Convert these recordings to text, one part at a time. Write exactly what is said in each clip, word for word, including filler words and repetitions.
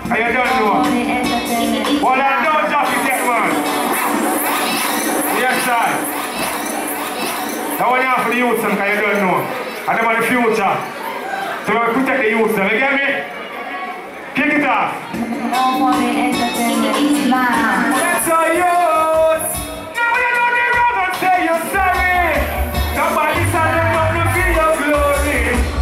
And you don't know. Well, I don't just get one. Yes, sir. That one here for the youth, because you don't know. And them are the future. So we protect the youth, you get me? Kick it off. That's our youth. Now you know they run and say you're sorry. Nobody said them want to feel your glory.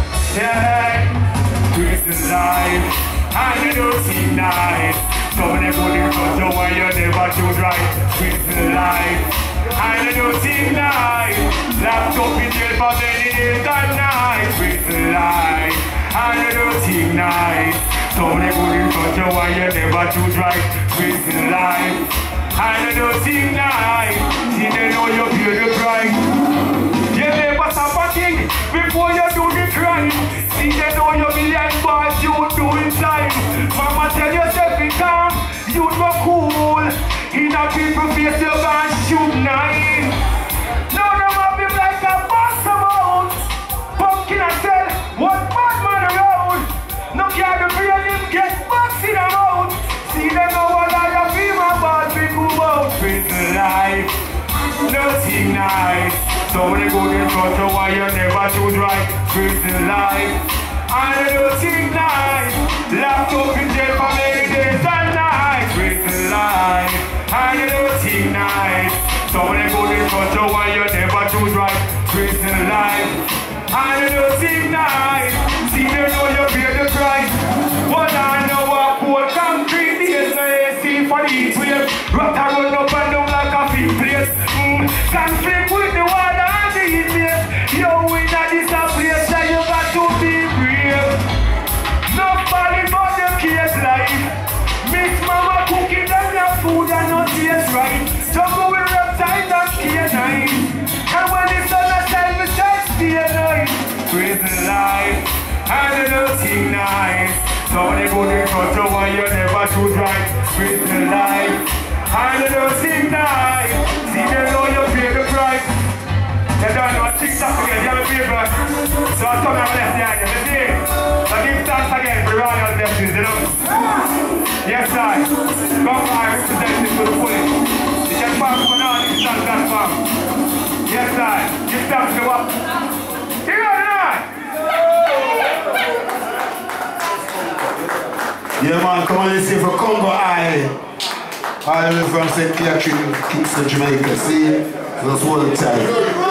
Yeah. Brixton life. And you don't seem nice. So when they put in front of you, you never choose right. Brixton life. And you don't seem nice. Laptop in jail for many days and nights. Brixton life. And you don't seem nice. So when they put in front of you, you never choose right. Brixton life. And you don't seem nice. See, they know you pay the price. You never stop a thing before you do the crime. See, they know you million bars, you do it time. Mama tell yourself it calm, you no cool. In a people face you can shoot nine. Now them have him like a boss about. Pumpkin and tell what bad man around. No care the brain him get boxed in a mouth. See, they know what I have been about. We go out with the life. Nothing nice. So when you go in front of why you never choose right. Brixton life. And you nothing nice. Laptop in jail for many days and nights. Brixton life. And you nothing nice. So when you go in front of why you never choose right. Brixton life. And you nothing nice. See they know you pay the price. But I know what cold concrete is. No A C for the heat wave. Rat a run up and down like a feet place. Mm. Conflict with the water and the heat wave. You win at this place and you got to be brave. Nobody but the case life. Miss mama cooking them your food and no taste right. Just go with reptiles and canine. And when the sun has time me say stay nice. Brixton life. And you nothing nice. So when you go to front of why you never choose right. Brixton life. And you nothing nice. See they know you pay the price. You don't know TikTok again, you have a paper. So I turn up left behind you, you see? So give thanks again for all your blessings, you know? Yes, sir. Come I represent it to the fullest. You can pass for now, you can stand that farm. Yes, sir. Give thanks to what? You know that? Yeah, man, come on, listen for Congo Eye. All the way from Saint Catherine, Kingston, Jamaica. See? That's all the time.